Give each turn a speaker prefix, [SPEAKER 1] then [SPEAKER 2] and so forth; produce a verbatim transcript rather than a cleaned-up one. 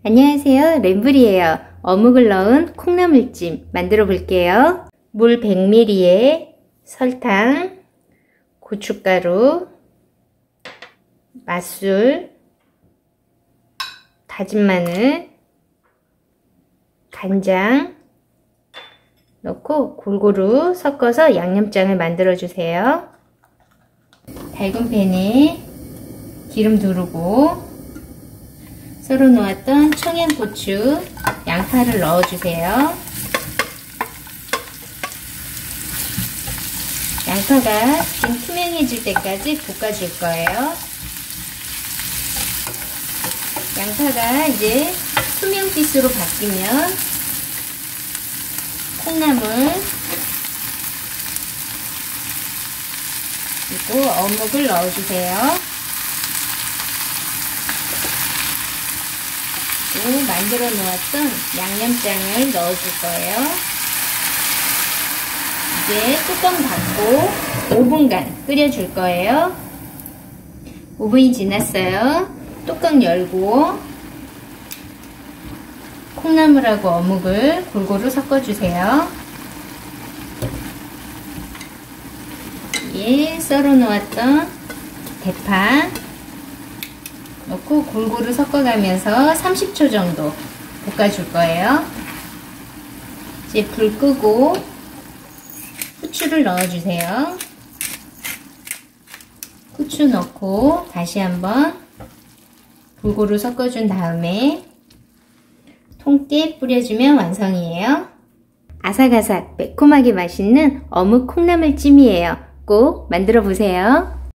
[SPEAKER 1] 안녕하세요, 램블이에요. 어묵을 넣은 콩나물찜 만들어 볼게요. 물 백 밀리리터에 설탕, 고춧가루, 맛술, 다진 마늘, 간장 넣고 골고루 섞어서 양념장을 만들어 주세요. 달군 팬에 기름 두르고 썰어 놓았던 청양고추, 양파를 넣어 주세요. 양파가 좀 투명해질 때까지 볶아줄 거예요. 양파가 이제 투명빛으로 바뀌면 콩나물 그리고 어묵을 넣어주세요. 그리고 만들어 놓았던 양념장을 넣어줄 거예요. 이제 뚜껑 닫고 오 분간 끓여줄 거예요. 오 분이 지났어요. 뚜껑 열고 콩나물하고 어묵을 골고루 섞어주세요. 예, 썰어 놓았던 대파 넣고 골고루 섞어가면서 삼십 초 정도 볶아줄 거예요. 이제 불 끄고 후추를 넣어주세요. 후추 넣고 다시 한번 골고루 섞어준 다음에 통깨 뿌려주면 완성이에요. 아삭아삭 매콤하게 맛있는 어묵 콩나물찜이에요. 꼭 만들어 보세요.